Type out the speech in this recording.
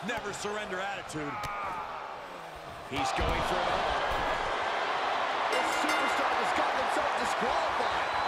never surrender attitude. He's going for it. This superstar has gotten himself disqualified.